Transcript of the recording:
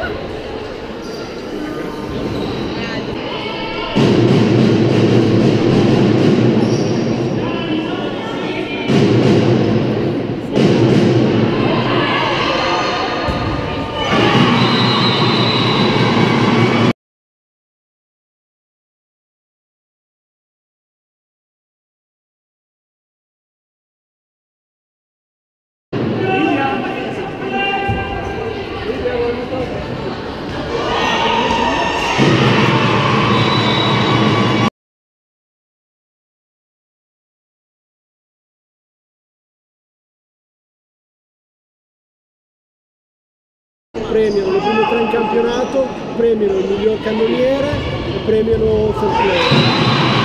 Premiano le prime 3 in campionato, premiano il miglior cannoniere e premiano fair play.